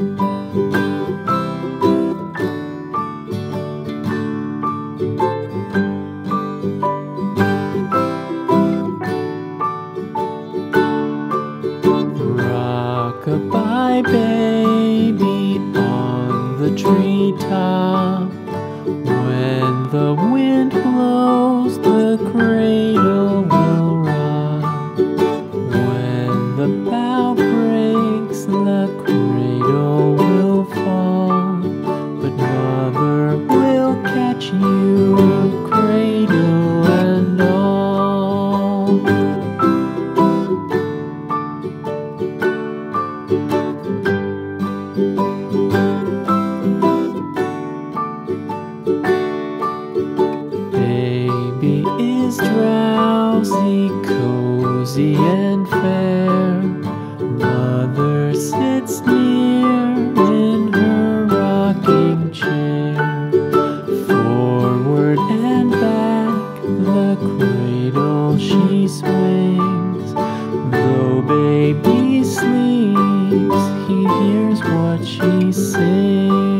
Rock-a-bye baby on the treetop. When the wind blows, the cradle will rock. When the bough breaks, the cradle will fall. But mother will catch you, cradle and all. Baby is drowsy, cozy and fair. Mother sits near in her rocking chair. Forward and back the cradle she swings. Though baby sleeps, he hears what she sings.